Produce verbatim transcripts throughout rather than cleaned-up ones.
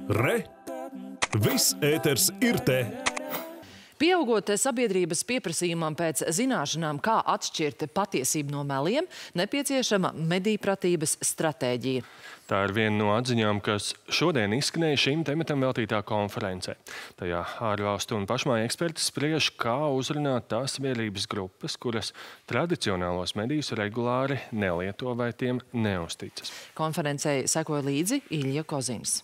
Re! Viss ēters ir te! Pieaugot sabiedrības pieprasījumam pēc zināšanām, kā atšķirt patiesību no meliem, nepieciešama medijpratības stratēģija. Tā ir viena no atziņām, kas šodien izskanēja šim tematam veltītā konferencē. Tajā ārvalstu un pašmāju eksperti spriež, kā uzrunāt tās sabiedrības grupas, kuras tradicionālos medijus regulāri nelieto vai tiem neuzticas. Konferencei sekoja līdzi Ilja Kozins.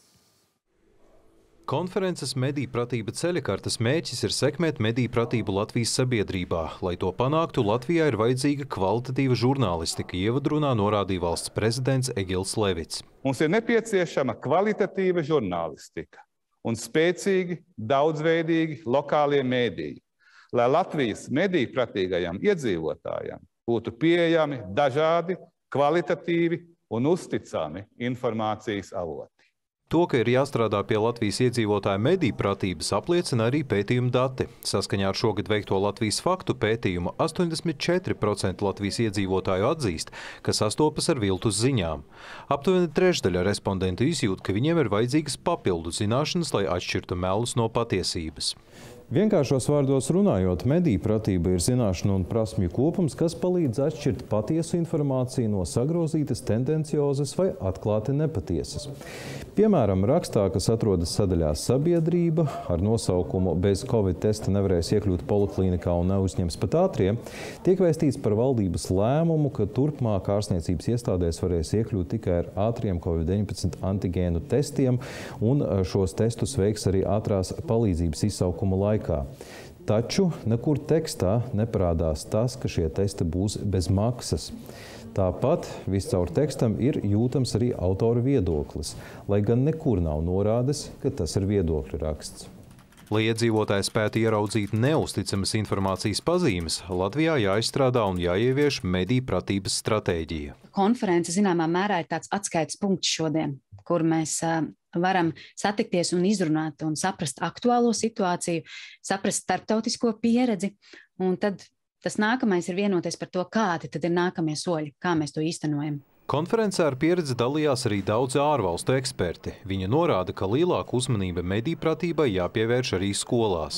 Konferences medijpratība ceļakartes mērķis ir sekmēt medijpratību Latvijas sabiedrībā. Lai to panāktu, Latvijā ir vajadzīga kvalitatīva žurnālistika, ievadrunā norādīja valsts prezidents Egils Levits. Mums ir nepieciešama kvalitatīva žurnālistika un spēcīgi, daudzveidīgi lokālie mēdīji, lai Latvijas medijpratīgajiem iedzīvotājiem būtu pieejami dažādi, kvalitatīvi un uzticami informācijas avoti. To, ka ir jāstrādā pie Latvijas iedzīvotāju medijpratības, apliecina arī pētījuma dati. Saskaņā ar šogad veikto Latvijas faktu pētījumu astoņdesmit četri procenti Latvijas iedzīvotāju atzīst, ka sastopas ar viltus ziņām. Aptuveni trešdaļa respondentu izjūt, ka viņiem ir vajadzīgas papildu zināšanas, lai atšķirtu melus no patiesības. Vienkāršos vārdos runājot, medijpratība ir zināšanu un prasmju kopums, kas palīdz atšķirt patiesu informāciju no sagrozītas, tendenciozas vai atklāti nepatiesas. Piemēram, rakstā, kas atrodas sadaļā Sabiedrība, ar nosaukumu "Bez Covid testa nevarēs iekļūt poliklinikā un neuzņems pat ātrie", tiek vēstīts par valdības lēmumu, ka turpmāk ārstniecības iestādēs varēs iekļūt tikai ar ātriem Covid deviņpadsmit antigēnu testiem, un šos testus veiks arī ātrās palīdzības izsaukuma laikā. Taču nekur tekstā neparādās tas, ka šie testi būs bez maksas. Tāpat viscaur tekstam ir jūtams arī autora viedoklis, lai gan nekur nav norādes, ka tas ir viedokļu raksts. Lai iedzīvotāji spētu ieraudzīt neusticamas informācijas pazīmes, Latvijā jāizstrādā un jāievieš medijpratības stratēģija. Konference zināmā mērā ir tāds atskaites punkts šodien, kur mēs varam satikties un izrunāt un saprast aktuālo situāciju, saprast starptautisko pieredzi, un tad tas nākamais ir vienoties par to, kādi tad ir nākamie soļi, kā mēs to īstenojam. Konferencē ar pieredzi dalījās arī daudzi ārvalstu eksperti. Viņi norāda, ka lielāka uzmanība medijpratībai jāpievērš arī skolās.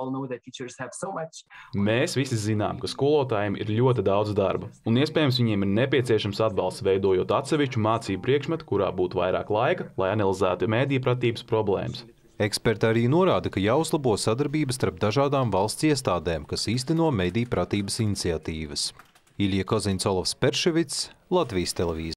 Mēs visi zinām, ka skolotājiem ir ļoti daudz darba, un iespējams viņiem ir nepieciešams atbalsts, veidojot atsevišķu mācību priekšmetu, kurā būtu vairāk laika, lai analizētu medijpratības problēmas. Eksperti arī norāda, ka jāuzlabo sadarbības starp dažādām valsts iestādēm, kas īsteno medijpratības iniciatīvas. Ilja Kozins, Olavs Perševits, Latvijas televīzija.